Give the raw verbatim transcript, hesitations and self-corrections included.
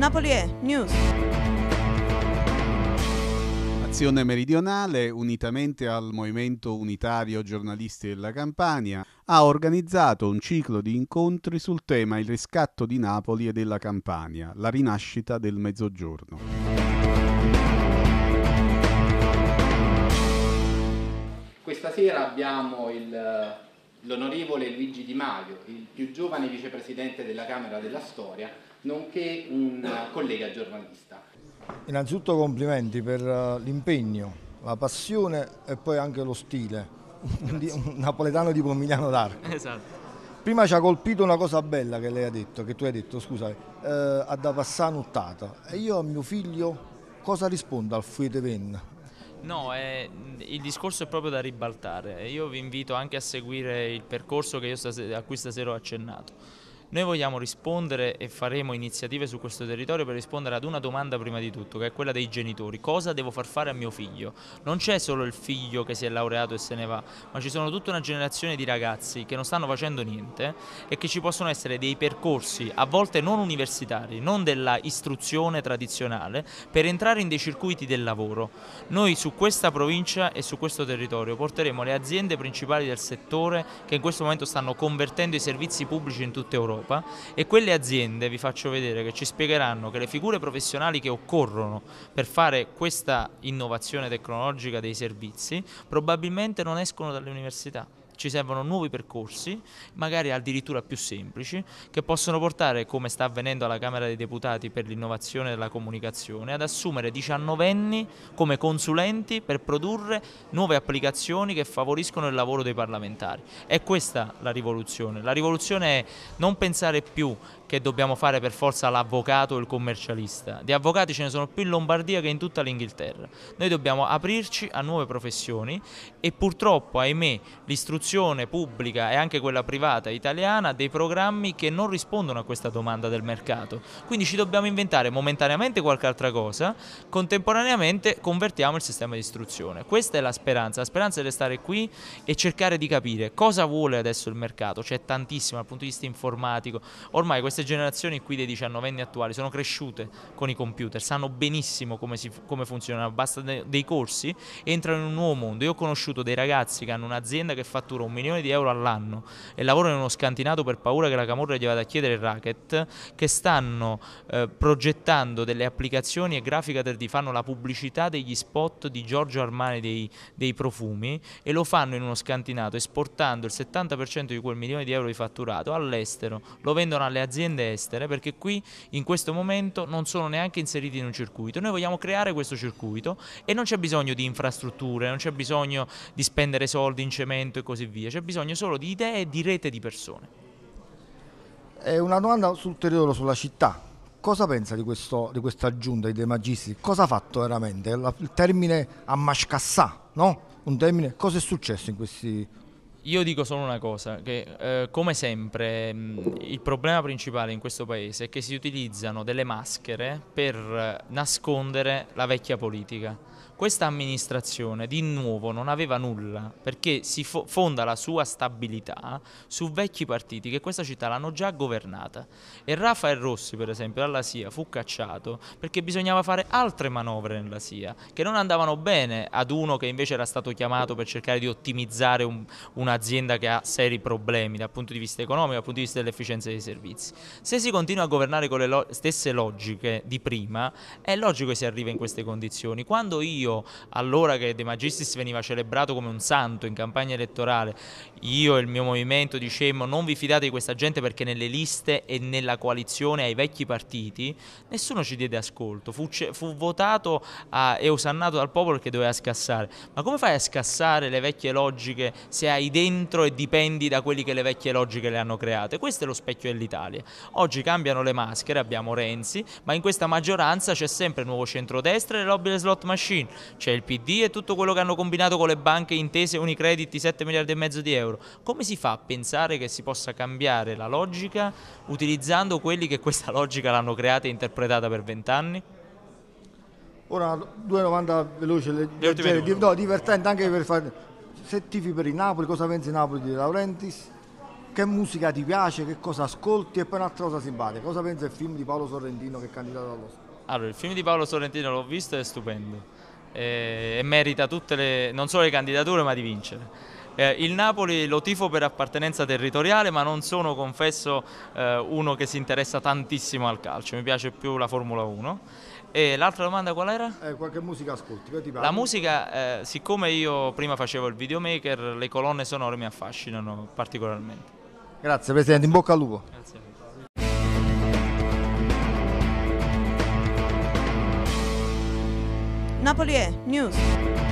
Napoli è News. Azione Meridionale, unitamente al Movimento Unitario Giornalisti della Campania, ha organizzato un ciclo di incontri sul tema il riscatto di Napoli e della Campania, la rinascita del Mezzogiorno. Questa sera abbiamo il, l'onorevole Luigi Di Maio, il più giovane vicepresidente della Camera della Storia, nonché un collega giornalista. Innanzitutto complimenti per l'impegno, la passione e poi anche lo stile, un napoletano di Pomigliano d'Arco. Esatto. Prima ci ha colpito una cosa bella che lei ha detto, che tu hai detto, scusa, eh, a da passare nottata. E io a mio figlio cosa rispondo al Fuete Ven? No, è, il discorso è proprio da ribaltare. Io vi invito anche a seguire il percorso che io stasera, a cui stasera ho accennato. Noi vogliamo rispondere e faremo iniziative su questo territorio per rispondere ad una domanda prima di tutto, che è quella dei genitori. Cosa devo far fare a mio figlio? Non c'è solo il figlio che si è laureato e se ne va, ma ci sono tutta una generazione di ragazzi che non stanno facendo niente e che ci possono essere dei percorsi, a volte non universitari, non della istruzione tradizionale, per entrare in dei circuiti del lavoro. Noi su questa provincia e su questo territorio porteremo le aziende principali del settore che in questo momento stanno convertendo i servizi pubblici in tutta Europa. E quelle aziende, vi faccio vedere, che ci spiegheranno che le figure professionali che occorrono per fare questa innovazione tecnologica dei servizi probabilmente non escono dalle università. Ci servono nuovi percorsi, magari addirittura più semplici, che possono portare, come sta avvenendo alla Camera dei Deputati per l'innovazione della comunicazione, ad assumere diciannovenni come consulenti per produrre nuove applicazioni che favoriscono il lavoro dei parlamentari. È questa la rivoluzione. La rivoluzione è non pensare più che dobbiamo fare per forza l'avvocato o il commercialista. Di avvocati ce ne sono più in Lombardia che in tutta l'Inghilterra. Noi dobbiamo aprirci a nuove professioni e purtroppo, ahimè, l'istruzione pubblica e anche quella privata italiana ha dei programmi che non rispondono a questa domanda del mercato. Quindi ci dobbiamo inventare momentaneamente qualche altra cosa, contemporaneamente convertiamo il sistema di istruzione. Questa è la speranza. La speranza è di stare qui e cercare di capire cosa vuole adesso il mercato. C'è tantissimo dal punto di vista informatico. Ormai queste generazioni qui dei diciannovenni attuali sono cresciute con i computer, sanno benissimo come, si, come funzionano, basta de, dei corsi, entrano in un nuovo mondo. Io ho conosciuto dei ragazzi che hanno un'azienda che fattura un milione di euro all'anno e lavorano in uno scantinato per paura che la camorra gli vada a chiedere il racket, che stanno eh, progettando delle applicazioni e grafica tre D, fanno la pubblicità degli spot di Giorgio Armani dei, dei profumi e lo fanno in uno scantinato esportando il settanta per cento di quel milione di euro di fatturato all'estero, lo vendono alle aziende estere perché qui in questo momento non sono neanche inseriti in un circuito. Noi vogliamo creare questo circuito e non c'è bisogno di infrastrutture, non c'è bisogno di spendere soldi in cemento e così via, c'è bisogno solo di idee e di rete di persone. È una domanda sul territorio, sulla città. Cosa pensa di, questo, di questa giunta di De Magistris? Cosa ha fatto veramente? Il termine a mascassà, no? Un termine, cosa è successo in questi Io dico solo una cosa, che eh, come sempre mh, il problema principale in questo paese è che si utilizzano delle maschere per eh, nascondere la vecchia politica. Questa amministrazione di nuovo non aveva nulla perché si fo- fonda la sua stabilità su vecchi partiti che questa città l'hanno già governata. E Rafael Rossi, per esempio, dalla S I A fu cacciato perché bisognava fare altre manovre nella S I A che non andavano bene ad uno che invece era stato chiamato per cercare di ottimizzare un, un'azienda che ha seri problemi dal punto di vista economico, dal punto di vista dell'efficienza dei servizi. Se si continua a governare con le lo- stesse logiche di prima, è logico che si arriva in queste condizioni. Quando io allora che De Magistris veniva celebrato come un santo in campagna elettorale, io e il mio movimento dicemmo non vi fidate di questa gente perché nelle liste e nella coalizione ai vecchi partiti, nessuno ci diede ascolto, fu, fu votato a, e osannato dal popolo perché doveva scassare. Ma come fai a scassare le vecchie logiche se hai dentro e dipendi da quelli che le vecchie logiche le hanno create? Questo è lo specchio dell'Italia. Oggi cambiano le maschere, abbiamo Renzi, ma in questa maggioranza c'è sempre il nuovo centrodestra e le lobby delle slot machine. C'è il P D e tutto quello che hanno combinato con le banche, Intese, Unicredit, sette miliardi e mezzo di euro. Come si fa a pensare che si possa cambiare la logica utilizzando quelli che questa logica l'hanno creata e interpretata per vent'anni? Ora due domande veloci, leggere, no, divertenti anche per fare. Se tifi per il Napoli, cosa pensi Napoli di De Laurentiis? che musica ti piace, che cosa ascolti, e poi un'altra cosa simpatica, cosa pensa del film di Paolo Sorrentino che è candidato all'Oscar? Allora, il film di Paolo Sorrentino l'ho visto ed è stupendo e, e merita tutte le, non solo le candidature ma di vincere. Eh, il Napoli lo tifo per appartenenza territoriale, ma non sono, confesso, eh, uno che si interessa tantissimo al calcio, mi piace più la Formula uno. E l'altra domanda qual era? Eh, qualche musica ascolti? Che ti La parli? musica, eh, siccome io prima facevo il videomaker, le colonne sonore mi affascinano particolarmente. Grazie Presidente, in bocca al lupo. Grazie. Napoli è News.